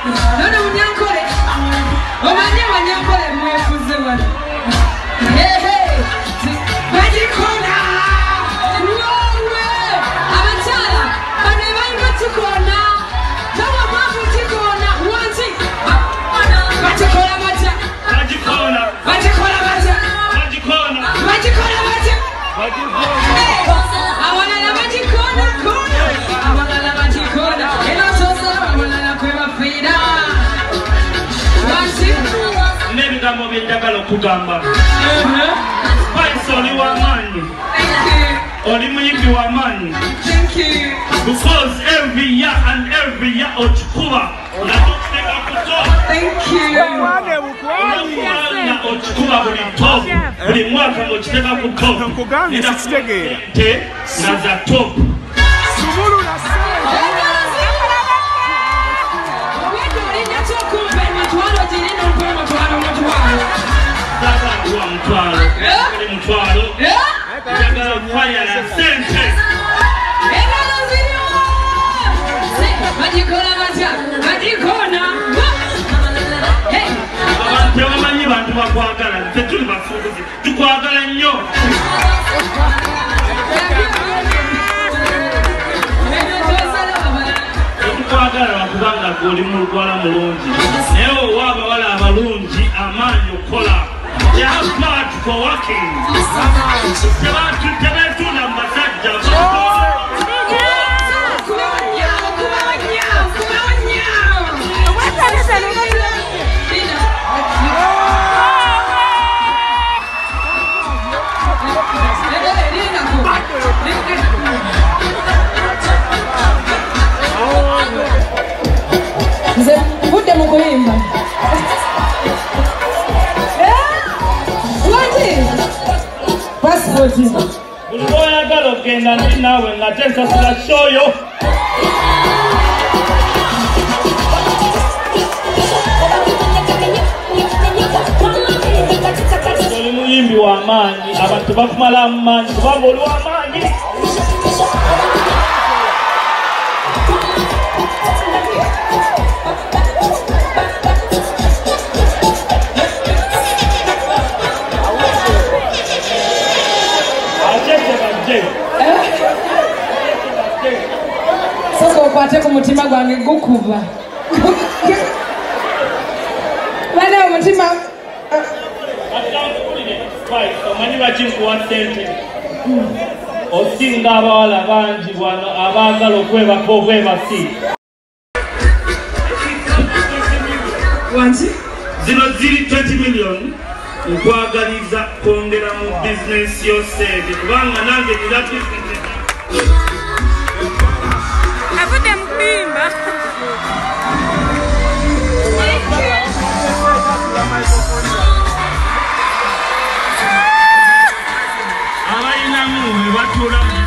None munyankole. Omanye wanyankole mwefuze wano. Hey hey. Bagikona. Wowe. Abakyala. Bano bayinga tukona. Tawa mwavu tukona. Wanti. Bagikola batya. Bagikola. Bagikola batya. Bagikola. Bagikola batya. Bagikola. Awalala bagikona kona. Awalala bagikona. Eno sosa awalala kwebafira. Wanti. Nebigambo byenjagala okugamba. Spice oli w'amaanyi. Oli muyimbi w'amaanyi. Because every year and every year okikuba nakuteka kuto. Thank you. Okikuba buli top. Buli mwaka ng'okiteka ku top. Ninakutegete naza top. Sumulu na mutwalo njagala kwaya la sente bagikola batya bagikona abantu abamanyi bantu bakwagala tetuli bafuuzi tukwagala nnyo tukwagala bakubanga goli mu lukwala mulungi naye owa abawala abalungi amaanyi okukola. They have blood for working. Oyagala okugenda ndi naawe nga tesasula shoyo oli muyimbi w'amaanyi abantu bakumala mu maanyi kubanga oli w'amaanyi. Soko okwate ku mutima gwange gukuba. Bana omutima. Omanyi bakikuwa ssente. Osinga abawala bangi wano abaagala okwebaka obwebasi. Wanti? Zino ziri 20 million. Nkwagaliza kwongera mu bizinesi yosente kubanga nange nina bizinesi. Avute mukimba. Abayinamu we batula